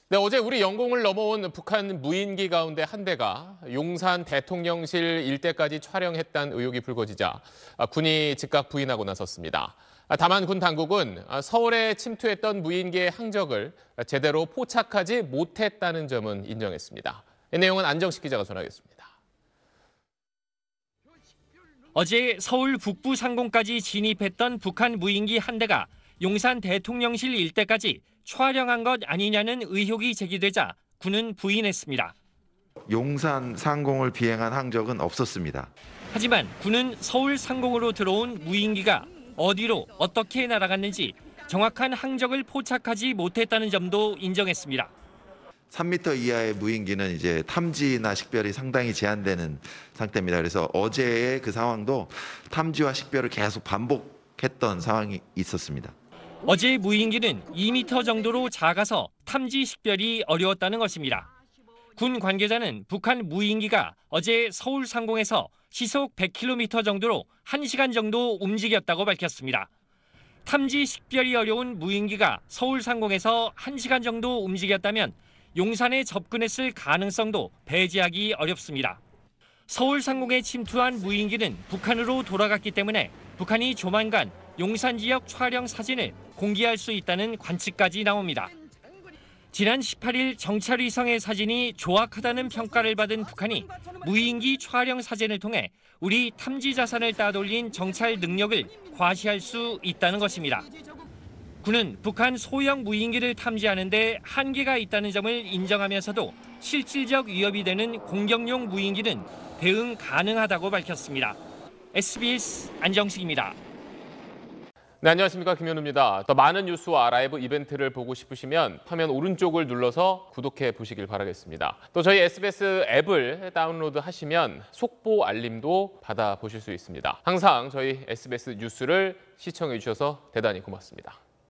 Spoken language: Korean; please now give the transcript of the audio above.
네, 어제 우리 영공을 넘어온 북한 무인기 가운데 한 대가 용산 대통령실 일대까지 촬영했다는 의혹이 불거지자 군이 즉각 부인하고 나섰습니다. 다만 군 당국은 서울에 침투했던 무인기의 항적을 제대로 포착하지 못했다는 점은 인정했습니다. 이 내용은 안정식 기자가 전하겠습니다. 어제 서울 북부 상공까지 진입했던 북한 무인기 한 대가 용산 대통령실 일대까지 촬영한 것 아니냐는 의혹이 제기되자 군은 부인했습니다. 용산 상공을 비행한 항적은 없었습니다. 하지만 군은 서울 상공으로 들어온 무인기가 어디로 어떻게 날아갔는지 정확한 항적을 포착하지 못했다는 점도 인정했습니다. 3m 이하의 무인기는 이제 탐지나 식별이 상당히 제한되는 상태입니다. 그래서 어제의 그 상황도 탐지와 식별을 계속 반복했던 상황이 있었습니다. 어제 무인기는 2m 정도로 작아서 탐지 식별이 어려웠다는 것입니다. 군 관계자는 북한 무인기가 어제 서울 상공에서 시속 100km 정도로 1시간 정도 움직였다고 밝혔습니다. 탐지 식별이 어려운 무인기가 서울 상공에서 1시간 정도 움직였다면 용산에 접근했을 가능성도 배제하기 어렵습니다. 서울 상공에 침투한 무인기는 북한으로 돌아갔기 때문에 북한이 조만간 용산 지역 촬영 사진을 공개할 수 있다는 관측까지 나옵니다. 지난 18일 정찰 위성의 사진이 조악하다는 평가를 받은 북한이 무인기 촬영 사진을 통해 우리 탐지 자산을 따돌린 정찰 능력을 과시할 수 있다는 것입니다. 군은 북한 소형 무인기를 탐지하는 데 한계가 있다는 점을 인정하면서도 실질적 위협이 되는 공격용 무인기는 대응 가능하다고 밝혔습니다. SBS 안정식입니다. 네, 안녕하십니까. 김현우입니다. 더 많은 뉴스와 라이브 이벤트를 보고 싶으시면 화면 오른쪽을 눌러서 구독해 보시길 바라겠습니다. 또 저희 SBS 앱을 다운로드하시면 속보 알림도 받아보실 수 있습니다. 항상 저희 SBS 뉴스를 시청해 주셔서 대단히 고맙습니다.